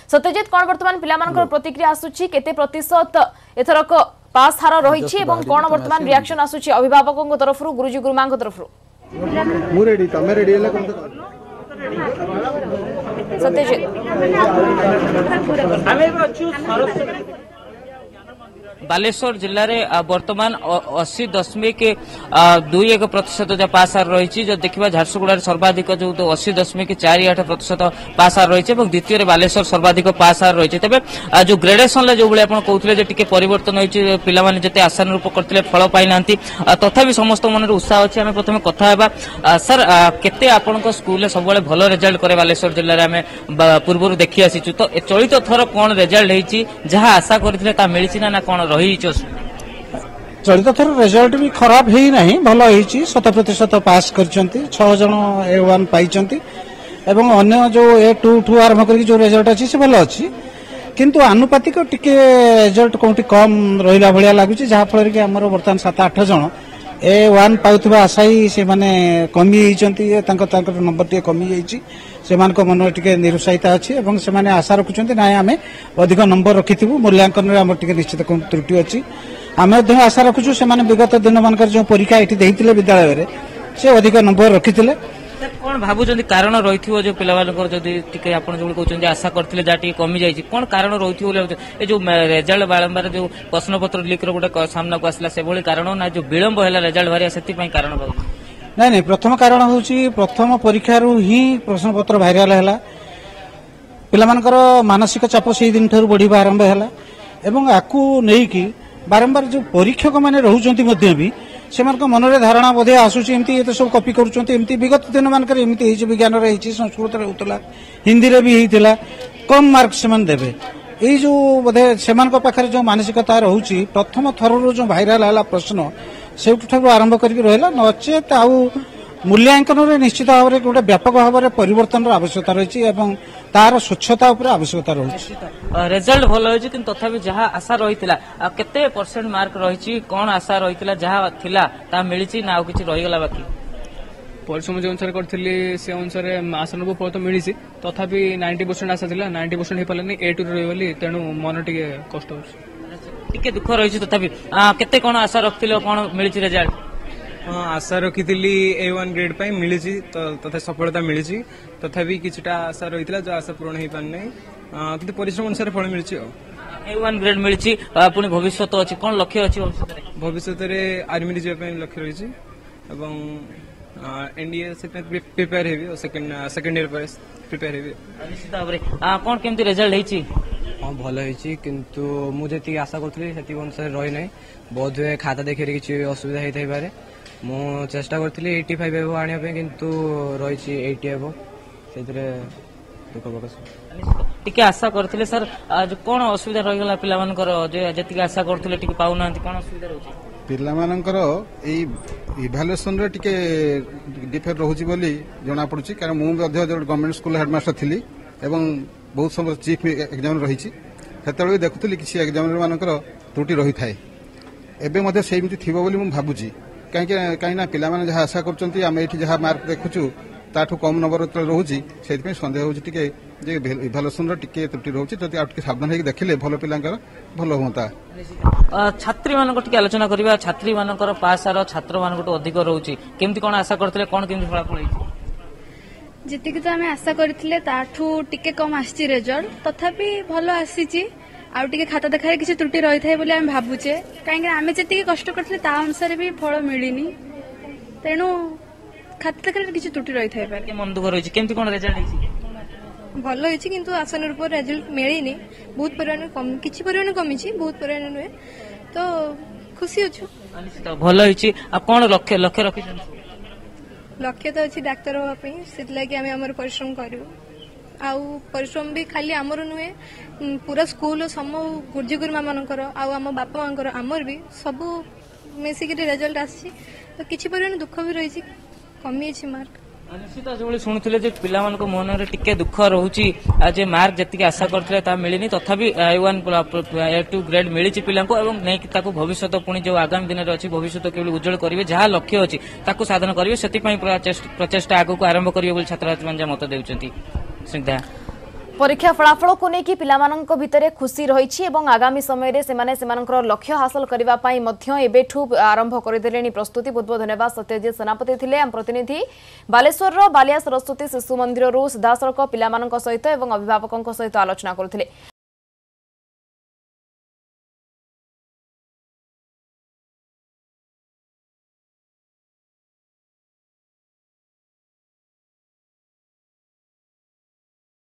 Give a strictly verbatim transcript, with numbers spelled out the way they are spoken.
सत्यजित कौन वर्तमान पिलामानकर प्रतिक्रिया आसुची केते प्रतिशत एथरक पास हार रही एवं कौन वर्तमान रिएक्शन आसुची अभिभावकों तरफ गुरुजी गुरुमा तरफ सत्यजित बालेश्वर जिले में वर्तमान अस्सी दशमिक दुई एक प्रतिशत जो पास हार रही जो देखा झारसुगुड़ा सर्वाधिक जो अस्सी दशमिक चार आठ प्रतिशत पास हार रही है द्वितीय बालेश्वर सर्वाधिक पास हार रही है। तेज जो ग्रेडेसन जो भाई आप कहते परिवर्तन होती पिलाने जिते आशानुरूप करते फल पाई ना तथापि समस्त मन उत्साह अच्छे आम प्रथम कथा सर केते आपण स्कूल सब भल रिजल्ट करे बालेश्वर जिले में आम पूर्व देखी आसीचु तो चलित थर कौन रिजल्ट होती जहाँ आशा करते मिली ना कौन रही चलित थर रिजल्ट भी खराब ही नहीं भल होती शत प्रतिशत पास कर छह जन ए वन पाई एवं अन्य जो ए टू टू आरंभ कर जो रिजल्ट अच्छी से भल अच्छी किंतु आनुपातिक टिके रिजल्ट कौटी कम रहा भाया लगुच जहाँफल कि आमर बर्तमान सात आठ जन ए वन पाउथबा आशा ही से माने कमी नंबर टे कमी से मन टे निरुत्साहिता अच्छी और से आशा रखुंट ना आम अधिक नंबर रखिथु मूल्यांकन में टे निश्चित त्रुटि अच्छी आम आशा रखुचु से विगत दिन मानकर जो परीक्षा ये विद्यालय में से अधिक नंबर रखी कौन भावुं कारण रही जो पे आप कहते आशा करते जहाँ कमी जाए कौन कारण रही जो रेजल्ट बारंबार जो प्रश्न पत्र लिक गोटे सामना को आसला से कारण ना जो विलंब है रेजल्ट बाहर से कारण नहीं नहीं प्रथम कारण हूँ प्रथम परीक्षा ही प्रश्न पत्र भाइराल है पिलामानकर मानसिक चाप से दिन ठूँ बढ़िया आरंभ है एवं आपको नहीं बारंबार जो परीक्षक मैंने रोचंती भी से मन में धारणा बोधे आसूसी एमती तो सब कॉपी करमती विगत दिन मानक एमती विज्ञान संस्कृत होता हिंदी में भी होता कम मार्क से देवे ये जो बोधे से पाखे जो मानसिकता रोचे प्रथम थर जो भाइराल है प्रश्न से आरंभ करके रहा नचेत आउ मूल्यांकन में निश्चित भाव में गोटे व्यापक भाव में परिवर्तन आवश्यकता रही तार स्वच्छता उपर आवश्यकता रही रिजल्ट भल होती तथापि जहाँ आशा रही केते परसेंट मार्क रही कौन आशा रही जहाँ थिला मिली ना कि रहीगला बाकी परिश्रम जो अनुसार करी से अनुसार आशानुरूप फल तो मिली तथापि नाइंटी परसेंट आशा था नाइंटी परसेंट हो पारे ए टू रही तेणु मन टे कष्ट टिके दुख रही तथापि केते कौन आशा रखिल कौन मिली रिजल्ट हाँ आशा रखी ए वन ग्रेड पाई मिली तथा सफलता मिली तथापि किछटा आशा रही जो आशा पूर्ण हो पारना कि परिश्रम अनुसार फल मिली ए वन ग्रेड मिली पुणी भविष्य अच्छी कौन लक्ष्य अच्छी भविष्य में आर्मी जावाई लक्ष्य रही एनडीए से प्रिपेयर हेबी सेकेंड ईयर पर प्रिपेयर हेबी निश्चित भाव में कौन केमती रिजल्ट होती हाँ भल होती किंतु मुझे आशा करी से अनुसार रही ना बहुत हुए खाता देखिए किसी असुविधा होता पारे मु चेष्टा करी एटी फाइव एबो आने किंतु रही एटी एबो से दुख प्रकाश टिके आशा करथिले सर आज कौन असुविधा रही गला पिला मानकर जे आशा करथिले टिके पाउना कौन असुविधा रही पिला मानकर एई इभालुएसन रे टिके डिफेक्ट रहउची बोली जना पड़ुची कारण मु मध्य गवर्नमेंट स्कूल हेडमास्टर थिली एवं बहुत समय चीफ एग्जाम रही सेतबे देखुली किसी एग्जाम मानकर त्रुटि रही थाए एबे मध्य सेमती थिबो बोली मु भाबुची कहीं कहीं पिला माने जहाँ आशा करछंती आमे एठी जहाँ मार्क देखुचु ताठू कम नंबर रोचे से सन्देह होती इभालुएसन टिके त्रुटि रोचे जब आउ टे सावधान होकर देखिले भल पिलांकर भल होता छात्री मान आलोचना करवा छात्री मान पास हार छात्र मान अधिक रोचे केमती कौन आशा करते कौन केमती फलाफल जी तो आम आशा करते टिके कम आसी रिजल्ट तथापि भल आसी आउ टे खाता देखार किसी त्रुटि रही था बोली आम भावुचे कहीं आम जी कष्ट करते अनुसार भी फल मिलनी तेणु खाता देखार किसी त्रुटि रही था मन दुख रही केमती कौन रिजल्ट भल होती किंतु आशानुरूप रिजल्ट मिलनी बहुत परिमाण किसी परिमाण कमी बहुत परिमाण नुहे तो खुशी अच्छु भल होती कौन लक्ष्य लक्ष्य रखी लक्ष्य तो अच्छी डाक्तर हाँपाई से आम आम परिश्रम करूँ आउ परिश्रम भी खाली आमर नुहे पूरा स्कूल सम गुरुजी गुरुमा मानकर आम बापा मांकर आमर भी सब मिसिक रिजल्ट आसी तो किसी परिमाण दुख भी रही कमी मार्क निश्चित जो शुणुले पिला मन में टिके दुख रोचे आज मार्क जी आशा करते मिलनी तथापि A one A two grade मिली पिला नहीं भविष्य पुणी जो आगामी दिन में अच्छी भविष्य केवल उज्जवल करेंगे जहाँ लक्ष्य अच्छी साधन करेंगे से प्रचेषा आगे आरंभ करेंगे छात्र छात्री मत देते स्निग्धा परीक्षा फलाफल को लेकिन पिलामानंक भितरे खुशी रही आगामी समय रे सेमाने सेमानकर लक्ष्य हासिल करबा पई मध्य एबेठू आरंभ करदेलेनी प्रस्तुति। बहुत बहुत धन्यवाद सत्यजित सेनापति थिले आम प्रतिनिधि बालेश्वर रो बालिया सरस्वती शिशु मंदिर रो सीधासळख पिलामानंक सहित एवं अभिभावकों सहित आलोचना करथिले।